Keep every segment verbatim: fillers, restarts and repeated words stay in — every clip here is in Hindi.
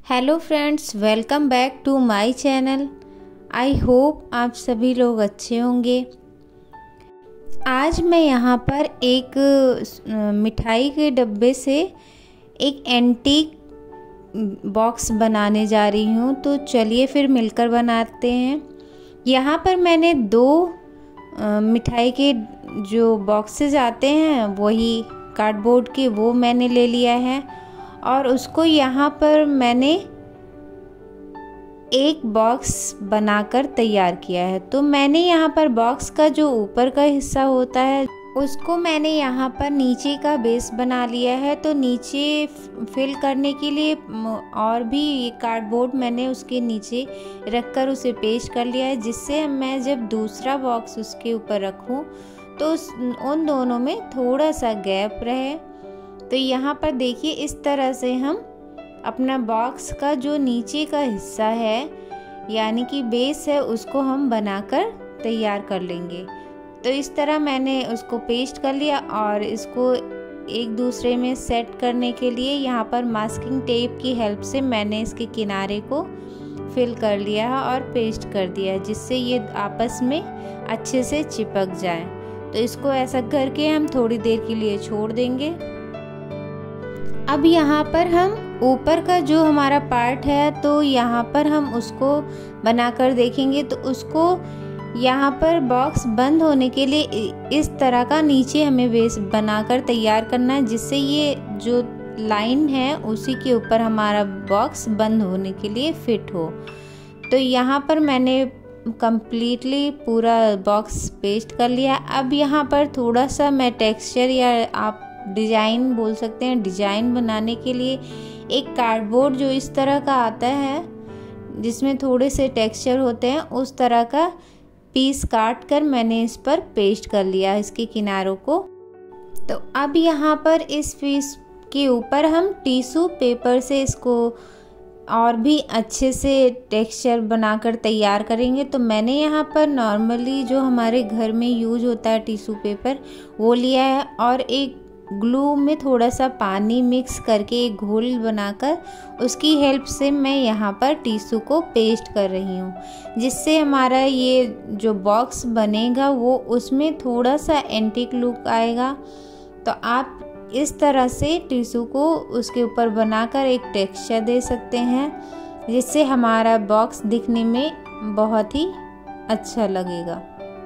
Hello friends, welcome back to my channel. I hope आप सभी लोग अच्छे होंगे। आज मैं यहाँ पर एक मिठाई के डब्बे से एक एंटीक बॉक्स बनाने जा रही हूँ, तो चलिए फिर मिलकर बनाते हैं। यहाँ पर मैंने दो मिठाई के जो बॉक्सेस आते हैं वही कार्डबोर्ड के, वो मैंने ले लिया है और उसको यहाँ पर मैंने एक बॉक्स बनाकर तैयार किया है। तो मैंने यहाँ पर बॉक्स का जो ऊपर का हिस्सा होता है उसको मैंने यहाँ पर नीचे का बेस बना लिया है। तो नीचे फिल करने के लिए और भी ये कार्डबोर्ड मैंने उसके नीचे रखकर उसे पेस्ट कर लिया है, जिससे मैं जब दूसरा बॉक्स उसके ऊपर रखूँ तो उन दोनों में थोड़ा सा गैप रहे। तो यहाँ पर देखिए, इस तरह से हम अपना बॉक्स का जो नीचे का हिस्सा है यानी कि बेस है उसको हम बनाकर तैयार कर लेंगे। तो इस तरह मैंने उसको पेस्ट कर लिया और इसको एक दूसरे में सेट करने के लिए यहाँ पर मास्किंग टेप की हेल्प से मैंने इसके किनारे को फिल कर लिया है और पेस्ट कर दिया है, जिससे ये आपस में अच्छे से चिपक जाए। तो इसको ऐसा करके हम थोड़ी देर के लिए छोड़ देंगे। अब यहाँ पर हम ऊपर का जो हमारा पार्ट है तो यहाँ पर हम उसको बनाकर देखेंगे। तो उसको यहाँ पर बॉक्स बंद होने के लिए इस तरह का नीचे हमें बेस बनाकर तैयार करना है, जिससे ये जो लाइन है उसी के ऊपर हमारा बॉक्स बंद होने के लिए फिट हो। तो यहाँ पर मैंने कंप्लीटली पूरा बॉक्स पेस्ट कर लिया। अब यहाँ पर थोड़ा सा मैं टेक्सचर या आप डिज़ाइन बोल सकते हैं, डिज़ाइन बनाने के लिए एक कार्डबोर्ड जो इस तरह का आता है जिसमें थोड़े से टेक्सचर होते हैं, उस तरह का पीस काट कर मैंने इस पर पेस्ट कर लिया इसके किनारों को। तो अब यहाँ पर इस पीस के ऊपर हम टिश्यू पेपर से इसको और भी अच्छे से टेक्सचर बनाकर तैयार करेंगे। तो मैंने यहाँ पर नॉर्मली जो हमारे घर में यूज होता है टिश्यू पेपर वो लिया है और एक ग्लू में थोड़ा सा पानी मिक्स करके एक घोल बनाकर उसकी हेल्प से मैं यहाँ पर टिश्यू को पेस्ट कर रही हूँ, जिससे हमारा ये जो बॉक्स बनेगा वो उसमें थोड़ा सा एंटीक लुक आएगा। तो आप इस तरह से टिश्यू को उसके ऊपर बनाकर एक टेक्सचर दे सकते हैं, जिससे हमारा बॉक्स दिखने में बहुत ही अच्छा लगेगा।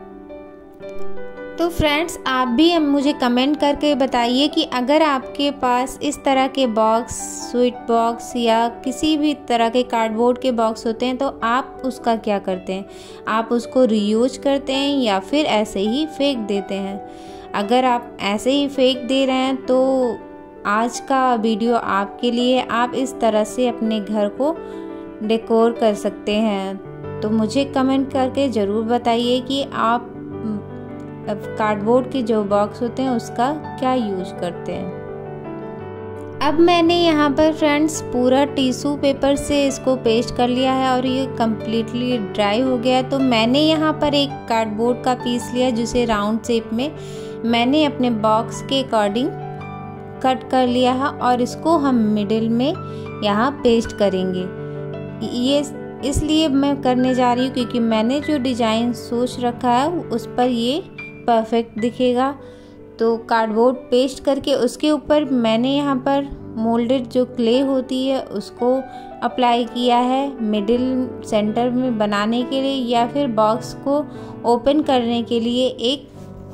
तो फ्रेंड्स, आप भी मुझे कमेंट करके बताइए कि अगर आपके पास इस तरह के बॉक्स, स्वीट बॉक्स या किसी भी तरह के कार्डबोर्ड के बॉक्स होते हैं तो आप उसका क्या करते हैं। आप उसको रीयूज करते हैं या फिर ऐसे ही फेंक देते हैं। अगर आप ऐसे ही फेंक दे रहे हैं तो आज का वीडियो आपके लिए। आप इस तरह से अपने घर को डेकोर कर सकते हैं। तो मुझे कमेंट करके ज़रूर बताइए कि आप कार्डबोर्ड के जो बॉक्स होते हैं उसका क्या यूज करते हैं। अब मैंने यहाँ पर फ्रेंड्स पूरा टिश्यू पेपर से इसको पेस्ट कर लिया है और ये कम्प्लीटली ड्राई हो गया है। तो मैंने यहाँ पर एक कार्डबोर्ड का पीस लिया जिसे राउंड शेप में मैंने अपने बॉक्स के अकॉर्डिंग कट कर लिया है और इसको हम मिडिल में यहाँ पेस्ट करेंगे। ये इसलिए मैं करने जा रही हूँ क्योंकि मैंने जो डिज़ाइन सोच रखा है उस पर ये परफेक्ट दिखेगा। तो कार्डबोर्ड पेस्ट करके उसके ऊपर मैंने यहाँ पर मोल्डेड जो क्ले होती है उसको अप्लाई किया है मिडिल सेंटर में बनाने के लिए, या फिर बॉक्स को ओपन करने के लिए एक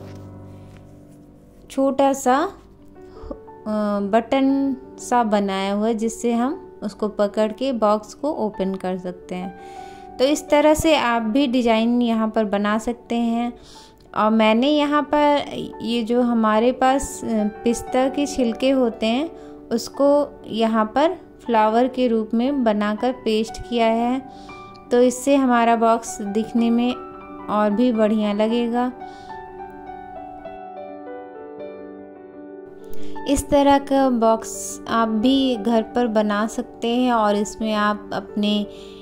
छोटा सा बटन सा बनाया हुआ है, जिससे हम उसको पकड़ के बॉक्स को ओपन कर सकते हैं। तो इस तरह से आप भी डिज़ाइन यहाँ पर बना सकते हैं। और मैंने यहाँ पर ये जो हमारे पास पिस्ता के छिलके होते हैं उसको यहाँ पर फ्लावर के रूप में बनाकर पेस्ट किया है। तो इससे हमारा बॉक्स दिखने में और भी बढ़िया लगेगा। इस तरह का बॉक्स आप भी घर पर बना सकते हैं और इसमें आप अपने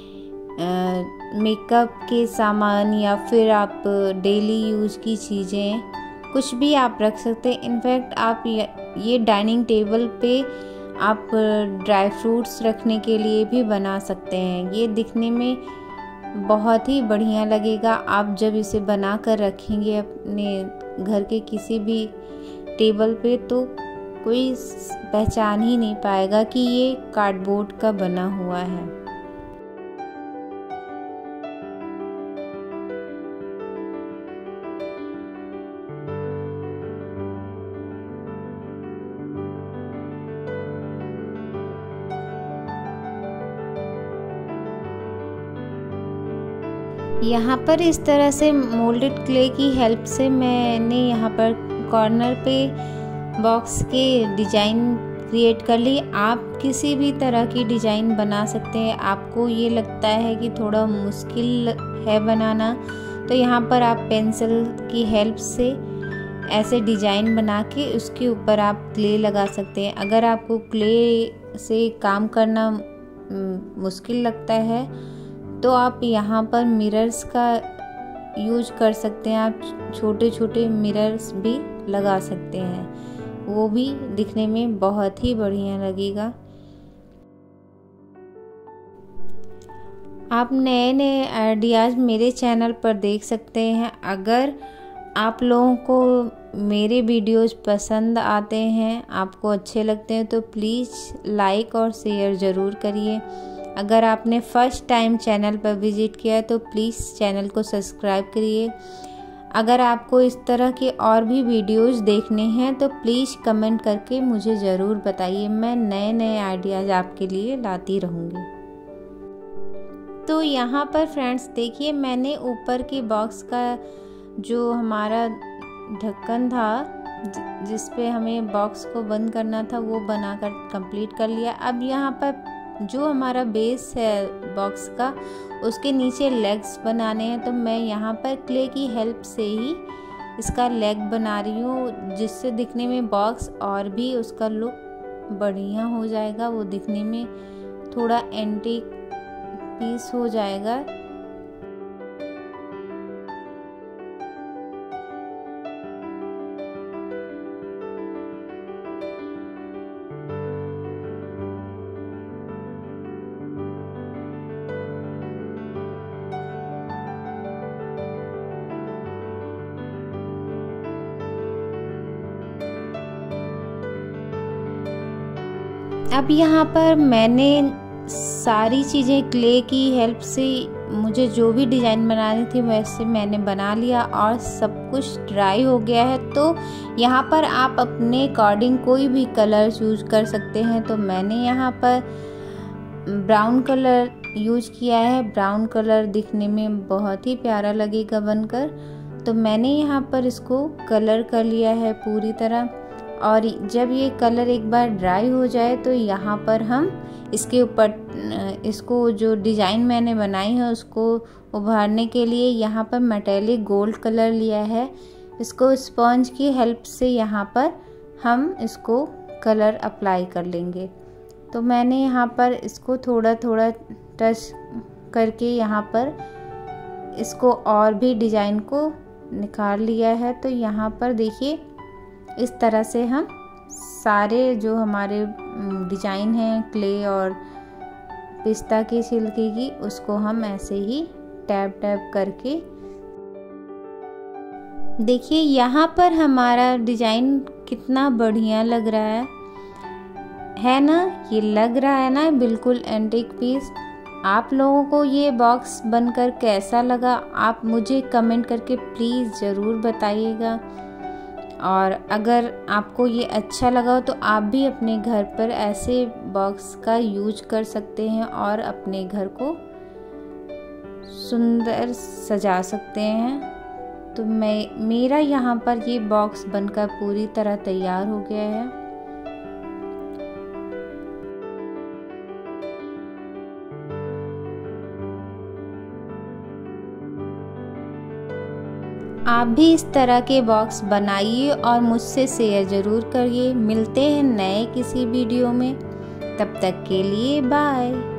मेकअप के सामान या फिर आप डेली यूज़ की चीज़ें कुछ भी आप रख सकते हैं। इनफैक्ट आप ये डाइनिंग टेबल पे आप ड्राई फ्रूट्स रखने के लिए भी बना सकते हैं। ये दिखने में बहुत ही बढ़िया लगेगा। आप जब इसे बना कर रखेंगे अपने घर के किसी भी टेबल पे तो कोई पहचान ही नहीं पाएगा कि ये कार्डबोर्ड का बना हुआ है। यहाँ पर इस तरह से मोल्डेड क्ले की हेल्प से मैंने यहाँ पर कॉर्नर पे बॉक्स के डिज़ाइन क्रिएट कर ली। आप किसी भी तरह की डिज़ाइन बना सकते हैं। आपको ये लगता है कि थोड़ा मुश्किल है बनाना तो यहाँ पर आप पेंसिल की हेल्प से ऐसे डिज़ाइन बना के उसके ऊपर आप क्ले लगा सकते हैं। अगर आपको क्ले से काम करना मुश्किल लगता है तो आप यहाँ पर मिरर्स का यूज कर सकते हैं। आप छोटे छोटे मिरर्स भी लगा सकते हैं, वो भी दिखने में बहुत ही बढ़िया लगेगा। आप नए नए आइडियाज़ मेरे चैनल पर देख सकते हैं। अगर आप लोगों को मेरे वीडियोज़ पसंद आते हैं, आपको अच्छे लगते हैं तो प्लीज़ लाइक और शेयर ज़रूर करिए। अगर आपने फर्स्ट टाइम चैनल पर विज़िट किया है तो प्लीज़ चैनल को सब्सक्राइब करिए। अगर आपको इस तरह के और भी वीडियोज़ देखने हैं तो प्लीज़ कमेंट करके मुझे ज़रूर बताइए। मैं नए नए आइडियाज़ आपके लिए लाती रहूँगी। तो यहाँ पर फ्रेंड्स देखिए, मैंने ऊपर के बॉक्स का जो हमारा ढक्कन था जिस पे हमें बॉक्स को बंद करना था वो बनाकर कंप्लीट कर लिया। अब यहाँ पर जो हमारा बेस है बॉक्स का उसके नीचे लेग्स बनाने हैं, तो मैं यहाँ पर क्ले की हेल्प से ही इसका लेग बना रही हूँ, जिससे दिखने में बॉक्स और भी उसका लुक बढ़िया हो जाएगा। वो दिखने में थोड़ा एंटीक पीस हो जाएगा। अब यहाँ पर मैंने सारी चीज़ें क्ले की हेल्प से मुझे जो भी डिज़ाइन बनानी थी वैसे मैंने बना लिया और सब कुछ ड्राई हो गया है। तो यहाँ पर आप अपने अकॉर्डिंग कोई भी कलर यूज कर सकते हैं। तो मैंने यहाँ पर ब्राउन कलर यूज किया है। ब्राउन कलर दिखने में बहुत ही प्यारा लगेगा बनकर। तो मैंने यहाँ पर इसको कलर कर लिया है पूरी तरह। और जब ये कलर एक बार ड्राई हो जाए तो यहाँ पर हम इसके ऊपर इसको जो डिज़ाइन मैंने बनाई है उसको उभारने के लिए यहाँ पर मेटालिक गोल्ड कलर लिया है। इसको स्पंज की हेल्प से यहाँ पर हम इसको कलर अप्लाई कर लेंगे। तो मैंने यहाँ पर इसको थोड़ा थोड़ा टच करके यहाँ पर इसको और भी डिज़ाइन को निकाल लिया है। तो यहाँ पर देखिए इस तरह से हम सारे जो हमारे डिज़ाइन हैं क्ले और पिस्ता के छिलके की उसको हम ऐसे ही टैप टैप करके देखिए यहाँ पर हमारा डिज़ाइन कितना बढ़िया लग रहा है है ना। ये लग रहा है ना बिल्कुल एंटीक पीस। आप लोगों को ये बॉक्स बनकर कैसा लगा आप मुझे कमेंट करके प्लीज़ ज़रूर बताइएगा। और अगर आपको ये अच्छा लगा तो आप भी अपने घर पर ऐसे बॉक्स का यूज कर सकते हैं और अपने घर को सुंदर सजा सकते हैं। तो मैं मेरा यहाँ पर ये बॉक्स बनकर पूरी तरह तैयार हो गया है। आप भी इस तरह के बॉक्स बनाइए और मुझसे शेयर ज़रूर करिए। मिलते हैं नए किसी वीडियो में, तब तक के लिए बाय।